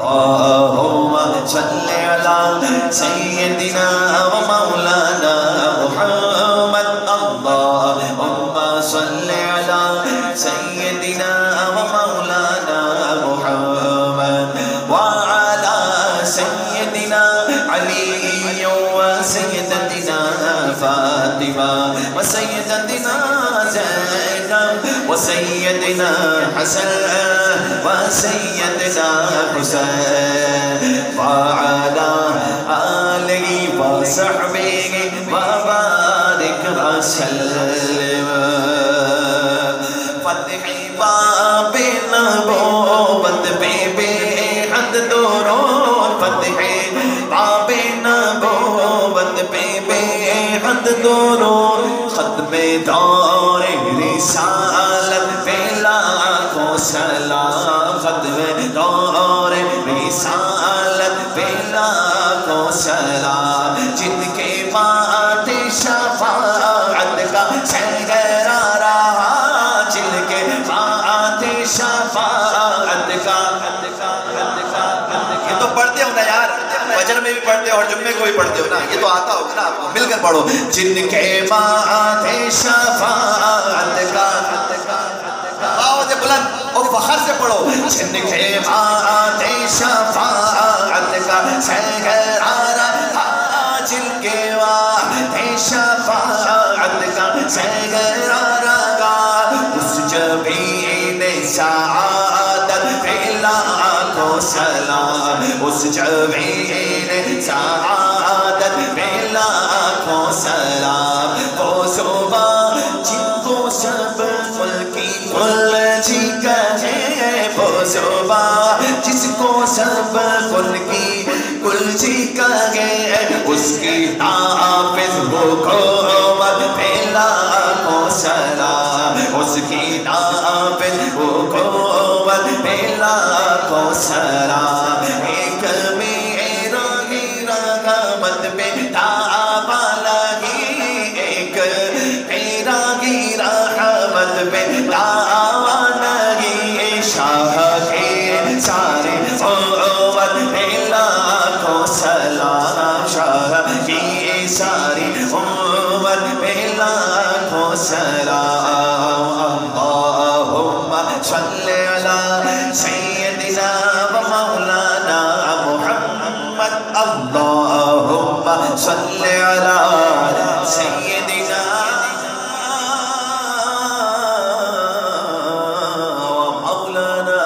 اللهم صل على سيدنا ومولانا محمد اللهم صل على سيدنا ومولانا محمد وعلى سيدنا علي وسيدتنا فاطمة وسيدتنا زينب وسيدنا حسن وسيدنا حسين وعلى آله وصحبه وبارك وسلم فتح باب النبوت بحد درود فتح باب النبوت بحد درود ختم دور رسالت پہ لاکھوں سلام ختم دور رسالت پہ لاکھوں سلام جن کے بات شفاعت کا سہرا رہا جن کے بات شفاعت کا یہ تو پڑھتے ہو نا یار فجر میں بھی پڑھتے ہو اور جمعے کو بھی پڑھتے ہو نا یہ تو آتا ہوگا نا آپ کو مل کر پڑھو جن کے بات شفاعت کا آواز بلند اور فخر سے پڑھو جن کے بات شفاعت کا سہرا رہا جن کے بات شفاعت کا سہرا رہا اس جبین سعادت پہ لاکھوں سلام اس جبین سعادت پہ لاکھوں سلام وہ صبح جن کو سب ملکی کل جی کہے وہ صبح جس کو سب ملکی کل جی کہے اس کی نافذ حکومت پہ لاکھوں سلام اس کی نافذ حکومت پہ لاکھوں سلام ایک میرا گیرا رحمت پہ دعویٰ لگی ایک میرا گیرا رحمت پہ دعویٰ لگی شاہ کے سارے امت پہ لاکھوں سلام شاہ کی ساری امت پہ لاکھوں سلام اللہم صل علی سیدنا و مولانا محمد اللہم صل علی سیدنا و مولانا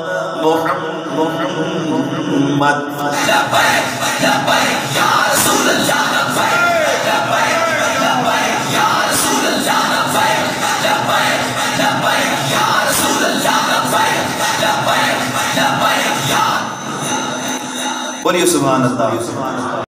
محمد لبیک لبیک یا رسول اللہ لبیک لبیک لبیک یا رسول اللہ لبیک لبیک لبیک یا رسول اللہ لبیک لبیک لبیک یا بولیے سبحان اللہ